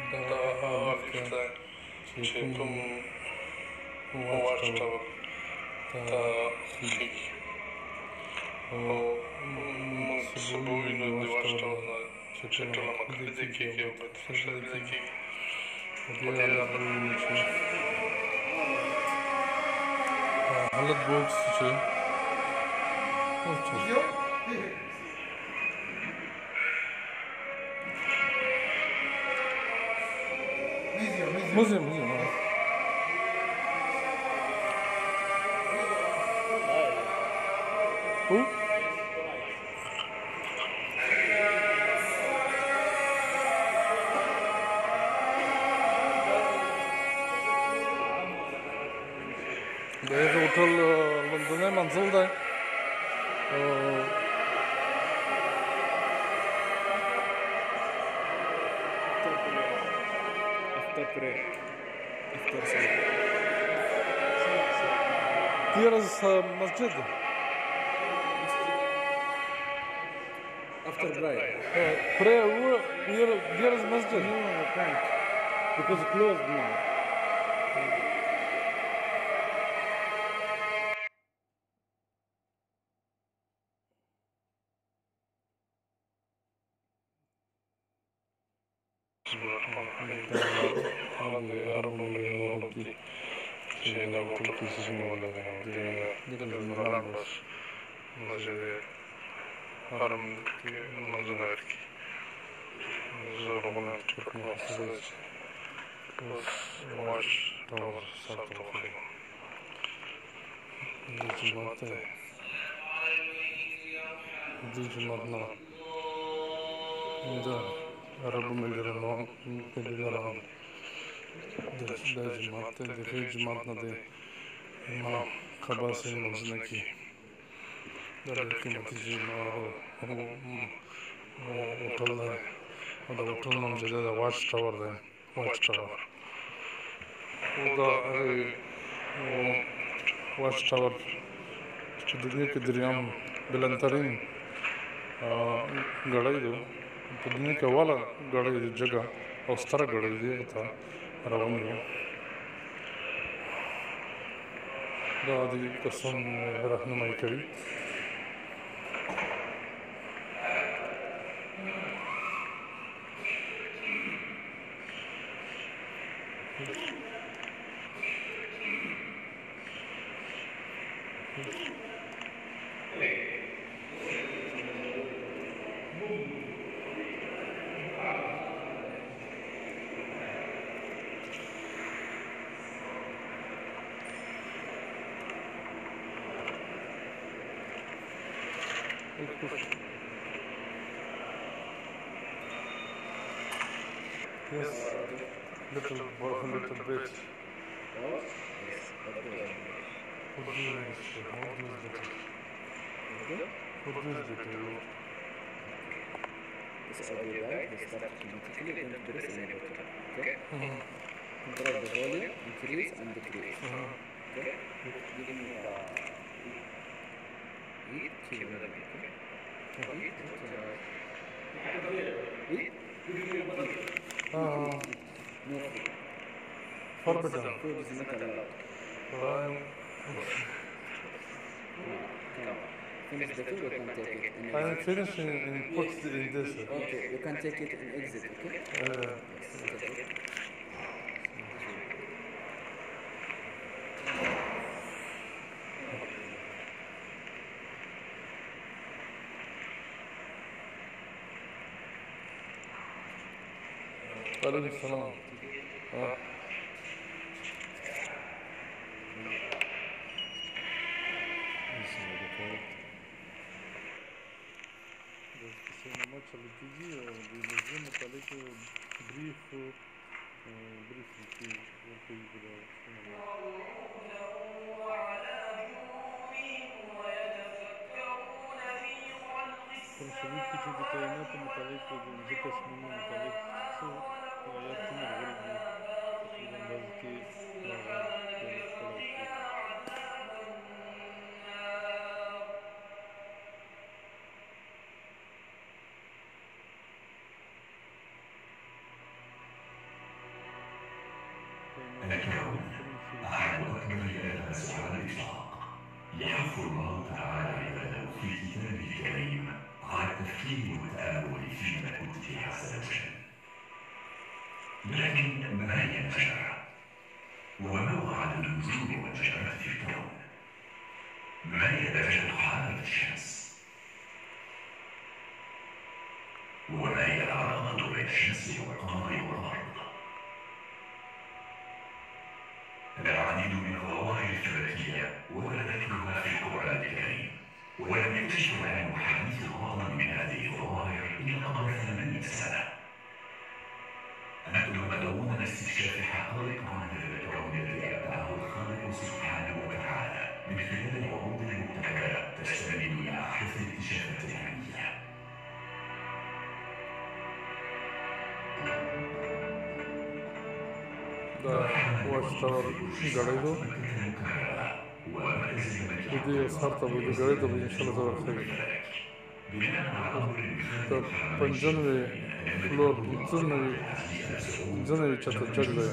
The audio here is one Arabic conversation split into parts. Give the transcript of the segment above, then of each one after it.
The Liechtenstein, Chepum Watchtower, the Kik, Munsubui the Watchtower, Chetula Makalize Kiki, but Shalize Kiki, Odia Ruinichi, Halat Books, Museum. Who? ده hotel لندن منزل ده after prayer, after Salah. Here is masjid. After prayer. Prayer here is masjid. No, I can't. Because closed now. هذا أربع مليون ربطي شيء ده قلت تسيسين ولا ده دي المران بس مسجد حرم منزل كي زورنا تكون محسوس بس واش تمر صارت وخيم دي جمعتنا ده أربع مليون مليون da cemaat de ve cemaat na de imam kabasın mazındaki da kıymeti otelda o da otel namzede de watch tower o da watch tower işte dünya ki diryam belantarin गढ़ाई दुनिया के वाला गढ़ाई जगह और स्तर गढ़ाई दिया था रवानी दादी कसम रहनुमाई करी Yes, little bit. What is little? This audio guide will start automatically when you press any button. Okay? Control the volume, increase and decrease. Okay? Give me eat, keep it okay? Eat, no food. Forbidden. Food is not allowed. Finish the food, you can take it. I'm finishing and put in this. Okay, you can take it and exit, okay? Yes, okay. Alaikum salam. चली थी जी मुतालिक ब्रीफ की شديد في الكائنات المتعلقة بذكر اسمه متعلق آيات تمر غلبي تقريبا بذكي الكون أحد أكبر الآلهات على الإطلاق. يحث الله تعالى عباده في كتابه الكريم على التفكير والتأمل في ملكوته عز وجل. لكن ما هي المجرة؟ وما هو عدد النجوم والمجرات في الكون؟ ما هي درجة حرارة الشمس؟ وما هي العلاقة بين الشمس والقمر والأرض؟ العديد من الظواهر الفلكية ورد ذكرها في القرآن الكريم، ولم يكتشف العلم الحديث غرضا من هذه الظواهر إلا قبل 8 سنة. أنتم مدعوون لاستكشاف حقائق عن هذا الكون الذي أبدعه الخالق سبحانه وتعالى من خلال عروض مبتكرة تستند إلى أحدث الاكتشافات العلمية. ده watchtower جريدو ودي صارت ابو جريدو ان شاء الله تبقى خير. طب بنجنبي فلور بنجنبي تتجلى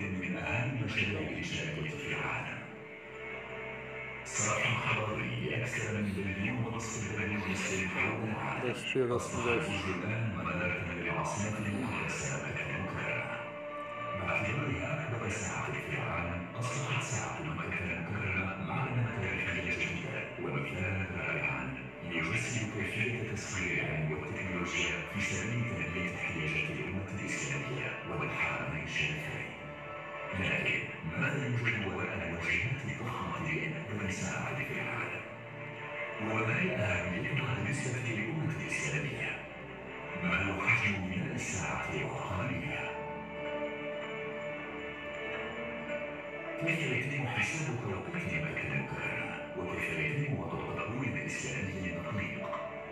صرح حضاري أكثر من 1.5 مليون مسلم حول العالم أصبح الآن مداركا للعاصمة المقدسة مكة المكرمة. باعتبارها أكبر ساعة في العالم، أصبحت ساعة مكة المكرمة معلما تاريخيا جديدا ومثالا رائعا يجسد كيفية تسخير العلم والتكنولوجيا في سبيل تلبية احتياجات الأمة الإسلامية والحرمين الشريفين. لكن ماذا يوجد وراء الواجهات الضخمة لأكبر ساعة في العالم؟ وما هي أهميتها بالنسبة للأمة الإسلامية؟ ما هو حجم بناء الساعة وقوانينها؟ كيف يتم حساب توقيت مكة المكرمة؟ وكيف يتم وضع تقويم إسلامي دقيق؟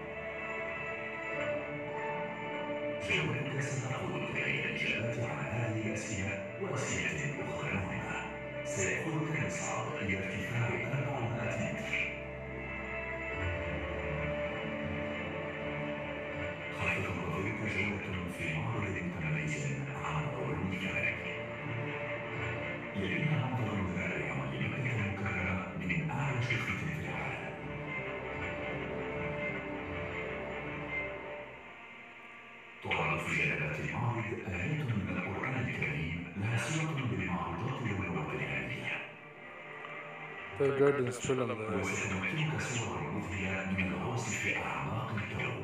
جولتك ستأخذك إلى الإجابات عن هذه الأسئلة وأسئلة أخرى مهمة. سيأخذك مصعد إلى ارتفاع 400 متر. خلف تنتظرك جولة في معرض متميز عن علوم الفلك. يليها منظر رائع لمكة المكرمة من أعلى شرفة في العالم. تعرض في جلالات المعرض آيات من القرآن الكريم لها صلة بالمعروضات والمواد العلمية. وستمكنك صور مذهلة من الغوص في أعماق الكون.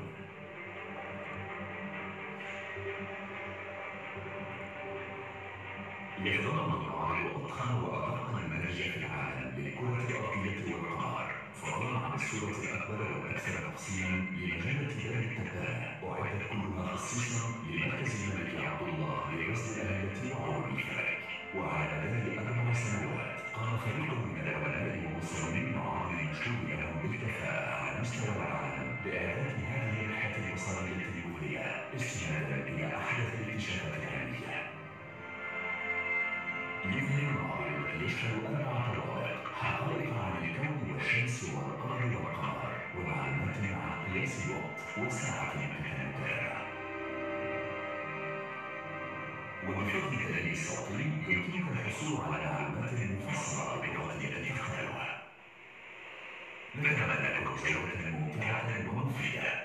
يتضمن المعرض أضخم وأدق المناهج في العالم للكرة الأرضية والقمر، فضلا عن الصورة الأكبر والأكثر تفصيلا لمجلة دار التبانة، وأعدت كلها خصيصا لمركز الملك عبد الله لرصد الآلة وعلوم الفلك. وعلى مدار 4 سنوات قام فريق من العلماء ومصممي المعارض المشهود لهم بالكفاءة على مستوى العالم بإعداد هذه اللوحة البصرية المذهلة استنادا إلى أحدث الاكتشافات العلمية. يظهر المعرض يشمل 4 طوابق حقائق عن الكون والشمس والقمر والقمر ومعلومات عن قياس الوقت وساعة مكة المكرمة. وبفضل الدليل الصوتي يمكنك الحصول على معلومات مفصلة باللغة التي تختارها. نتمنى لكم جولة ممتعة ومفيدة.